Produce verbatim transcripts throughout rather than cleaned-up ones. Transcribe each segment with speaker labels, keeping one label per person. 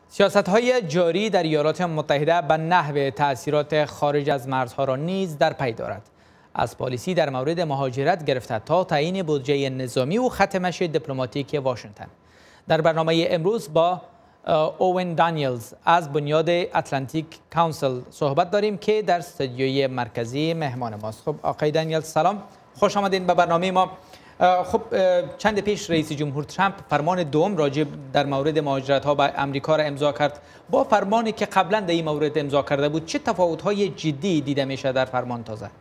Speaker 1: سیاست‌های جاری در ایالات متحده به نحو تأثیرات خارج از مرزها را نیز در پی دارد. از پالیسی در مورد مهاجرت گرفته تا تعیین بودجه نظامی و ختمش دیپلماتیک واشنگتن. در برنامه امروز با اوین دانیلز از بنیاد اتلانتیک کانسل صحبت داریم که در استودیوی مرکزی مهمان ماست. خب آقای دانیلز سلام، خوش آمدین به برنامه ما. خب چند پیش رئیس جمهور ترامپ فرمان دوم راجع در مورد مهاجرت ها به امریکا را امضا کرد. با فرمانی که قبلا در این مورد امضا کرده بود چه تفاوت های جدی دیده میشه در فرمان تازه؟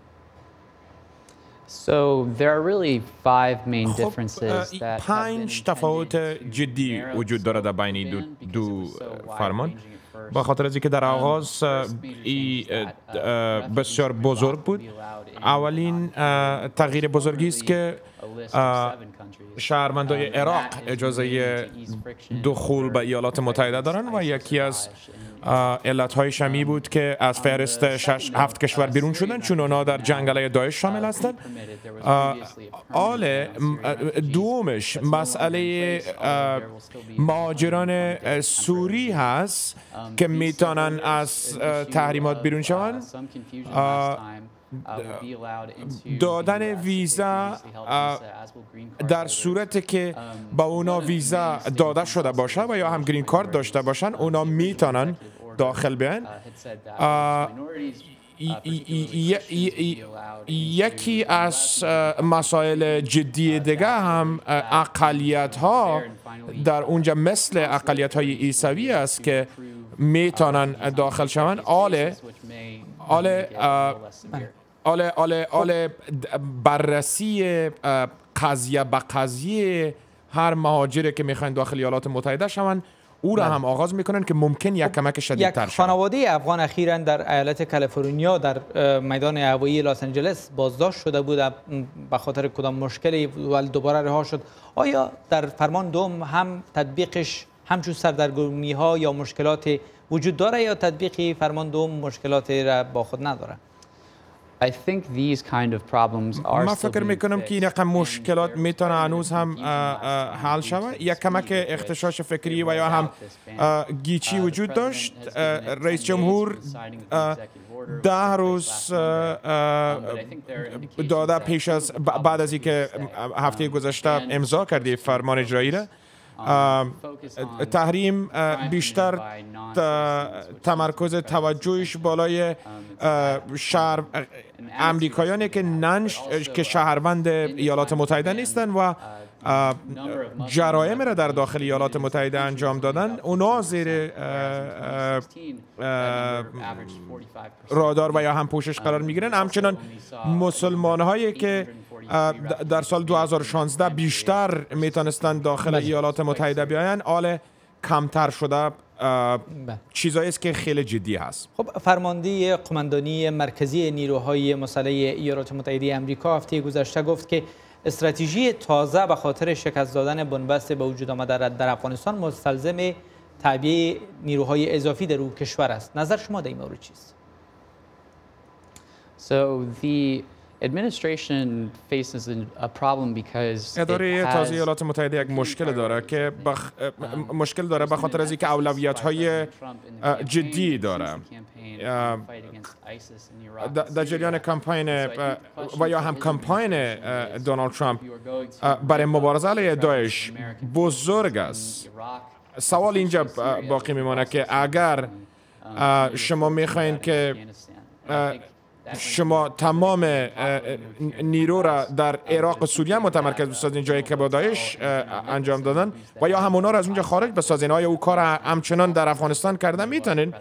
Speaker 2: So there are really five main differences
Speaker 3: خب
Speaker 2: that
Speaker 3: پنج تفاوت جدی وجود داره در بین دو, دو فرمان. با خاطر از اینکه در آغاز ای بسیار بزرگ بود. اولین تغییر بزرگی است که شهروندان عراق اجازه دخول به ایالات متحده دارند و یکی از علتهای شمی بود که از فهرست شش هفت کشور بیرون شدن چون اونا در جنگ علیه داعش شامل هستند. آل دومش مسئله مهاجران سوری هست که میتونن از تحریمات بیرون شوند. دادن ویزا در صورتی که با اونا ویزا داده شده باشه و یا هم گرین کارت داشته باشن اونا میتونن داخل بیان. یکی از مسائل جدی دیگه هم اقلیت ها در اونجا مثل اقلیت های عیسوی است که میتونن داخل شوند. آله آله آله آله آله بررسی قضیه به قضیه هر مهاجری که میخواین داخل ایالات متحده شوند او را هم آغاز میکنن که ممکن یک کمک شدیدتر شود.
Speaker 1: یک خانواده افغان اخیراً در ایالت کالیفرنیا در میدان هوایی لس آنجلس بازداشت شده بود به خاطر کدام مشکلی ولی دوباره رها شد. آیا در فرمان دوم هم تطبیقش همچون سردرگمی ها یا مشکلات وجود داره یا تطبیق فرمان دوم مشکلاتی را با خود نداره؟
Speaker 2: I think these kind of problems are
Speaker 3: من فکر میکنم که این رقم مشکلات میتونه هنوز هم حل شود. یک کمک اختشاش فکری و یا هم گیچی وجود داشت. رئیس جمهور ده روز داده پیش از بعد از اینکه هفته گذشته امضا کردی فرمان اجرایی را تحریم بیشتر تمرکز توجهش بالای شهر امریکایانی که ننش که شهروند ایالات متحده نیستن و جرایم را در داخل ایالات متحده انجام دادن اونا زیر رادار و یا هم پوشش قرار میگیرن. همچنان مسلمان هایی که در سال دو هزار و شانزده بیشتر میتونستن داخل ایالات متحده بیاین آل کمتر شده. چیزایی است که خیلی جدی هست.
Speaker 1: خب فرمانده قماندانی مرکزی نیروهای مسلح ایالات متحده آمریکا هفته گذشته گفت که استراتژی تازه به خاطر شکست دادن بنبست به وجود آمده در افغانستان مستلزم تعبیه نیروهای اضافی در او کشور است. نظر شما در این مورد چیست؟
Speaker 2: So the administration faces a problem because
Speaker 3: اداره تازه ایالات متحده یک مشکل داره که بخ... مشکل داره به خاطر از اینکه اولویت‌های جدی داره. در جریان کمپین و یا هم کمپین دونالد ترامپ برای مبارزه علیه داعش بزرگ است. سوال اینجا باقی میمونه که اگر شما میخواین که شما تمام نیرو را در عراق و سوریه متمرکز بسازین جایی که با داعش انجام دادن و یا همونا را از اونجا خارج بسازین. آیا او کار همچنان در افغانستان کرده میتونین؟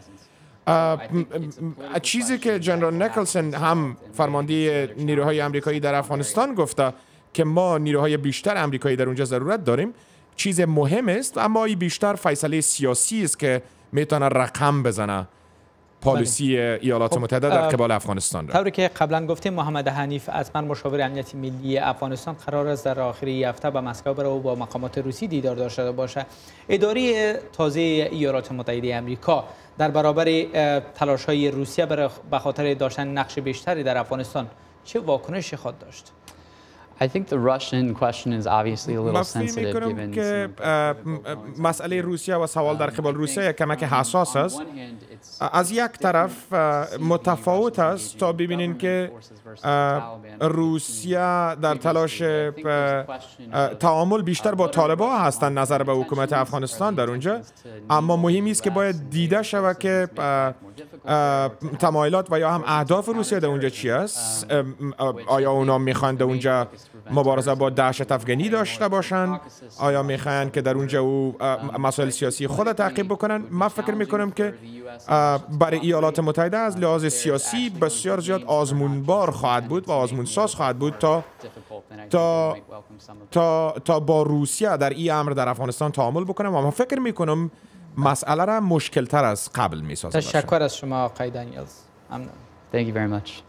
Speaker 3: چیزی که جنرال نیکلسون هم فرمانده نیروهای آمریکایی در افغانستان گفته که ما نیروهای بیشتر آمریکایی در اونجا ضرورت داریم چیز مهم است، اما این بیشتر فیصله سیاسی است که میتونه رقم بزنه پالیسی ایالات
Speaker 1: خب
Speaker 3: متحده در قبال افغانستان را.
Speaker 1: طوری که قبلا گفتیم محمد حنیف اتمر مشاور امنیت ملی افغانستان قرار است در آخر هفته به مسکو بره و با مقامات روسی دیدار داشته باشه. اداره تازه ایالات متحده آمریکا در برابر تلاش‌های روسیه برای به خاطر داشتن نقش بیشتری در افغانستان چه واکنشی خواهد داشت؟
Speaker 2: I think the Russian question is obviously a little
Speaker 3: من فکر
Speaker 2: sensitive
Speaker 3: می‌کنم
Speaker 2: given
Speaker 3: که
Speaker 2: some
Speaker 3: اه،
Speaker 2: of the-
Speaker 3: مسئله روسیه و سوال در قبال روسیه یک کمک حساس
Speaker 2: On
Speaker 3: است.
Speaker 2: one hand, it's
Speaker 3: از یک طرف اه، متفاوت است تا ببینین که اه، روسیه در تلاش اه، اه، تعامل بیشتر با طالبان هستند نظر به حکومت افغانستان در اونجا، اما مهمی است که باید دیده شود که اه، اه، تمایلات و یا هم اهداف روسیه در اونجا چی است. اه، اه، آیا اونا میخوان در اونجا مبارزه با دهشت افغانی داشته باشند؟ آیا میخوان که در اونجا او اه، مسائل سیاسی خود تعقیب بکنن؟ من فکر میکنم که اه، برای ایالات متحده از لحاظ سیاسی بسیار زیاد آزمونبار خواهد بود و آزمونساز خواهد بود تا تا تا تا با روسیه در این امر در افغانستان تعامل بکنم و من فکر میکنم مسئله را مشکل تر از قبل میسازه.
Speaker 1: تشکر از شما آقای دانیلز. ممنون.
Speaker 2: Thank you very much.